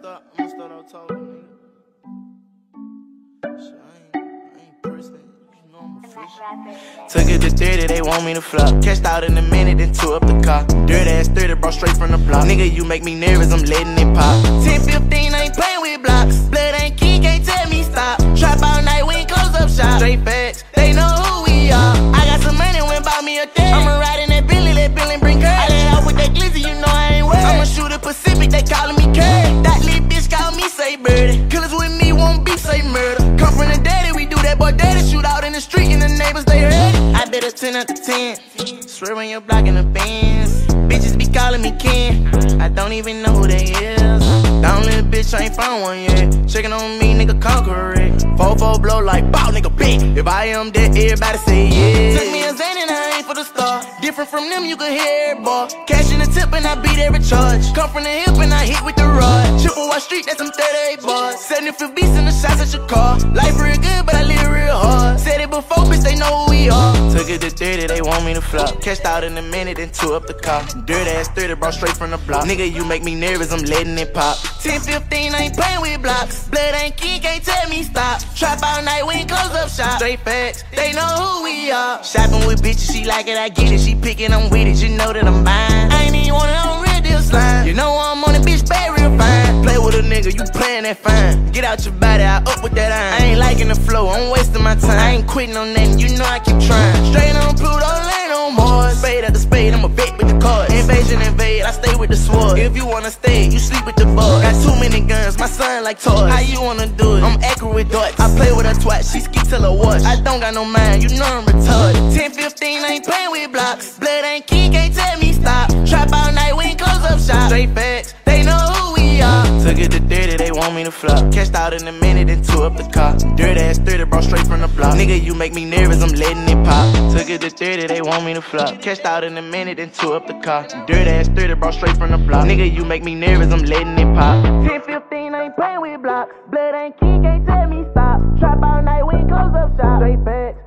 start out talking, nigga. Shit, I ain't pressed it. You know I'm official. Took it to 30, they want me to flop. Cashed out in a minute, then tore up the car. Dirt ass 30, brought straight from the block. Nigga, you make me nervous, I'm letting it pop. 10, 15, I ain't playing with blocks. Blood ain't key, can't tell me stop. Trap all night, we ain't close up shop. Straight facts, they know who we are. I got some money, went bought me a thing. I'ma ride in that Billy, let Billy bring curve. I let off with that glizzy, you know I ain't worried. I'ma shoot a Pacific, they calling me curve. That little bitch call me say birdie. Killers with me won't be say murder. Come from the daddy, we do that boy daddy. Shoot out in the street and the neighbors they heard it. I bet a 10 out of 10. Swear when you're blocking the bands. Bitches be calling me Ken. I don't even know who they is. Down little bitch, I ain't found one yet. Checking on me, nigga, conquer it. 4-4 blow like bow, nigga, big. If I am dead, everybody say yeah. Took me a Zan and I ain't for the star. Different from them, you can hear it, boy. Cash in the tip and I beat every charge. Come from the hip and I hit with the rod. Chippewa Street, that's some 38 bars. 75 beats in the shots at your car. Life real good, but I live real hard. Said it before, bitch, they know who we are. Took it to 30, they want me to flop. Cashed out in a minute, then tore up the car. Dirt ass 30, brought straight from the block. Nigga, you make me nervous, I'm letting it pop. 10, 15, I ain't playing with blocks. Blood ain't key, can't tell me stop. Trap all night, we ain't close up shop. Straight facts, they know who we are. Shopping with bitches, she like it, I get it. She picking, I'm with it, you know that I'm buying. I ain't even want it on real deal slime. You know I'm on a bitch, bad real fine. Play with a nigga, you playing that fine. Get out your body, I up with that iron. I ain't liking the flow, I'm wasting my time. I ain't quitting on nothing, you know I keep trying. Straight on Pluto, lane on Mars. Spade after spade, I'm a vet with the cards. Invasion invade, I stay with the sword. If you wanna stay, you sleep with the boys. Got too many guns, my son like toys. How you wanna do it? I'm accurate with darts. I play with a twat, she ski till her watch. I don't got no mind, you know I'm retarded. 10, 15, I ain't playing with blocks. Blood ain't key, can't tell me stop. Trap all night, we ain't close up shop. Straight facts, they know who we are. Took it to 30, they want me to flop. Cashed out in a minute, then tore up the car. Dirt ass 30, brought straight from the block. Nigga, you make me nervous, I'm letting it pop. Took it to 30, they want me to flop. Cashed out in a minute, then tore up the car. Dirt ass 30, brought straight from the block. Nigga, you make me nervous, I'm letting it pop. 10, 15, I ain't playing with blocks. Blood ain't key, can't tell me stop. Trap all night, we ain't close up shop. Straight facts.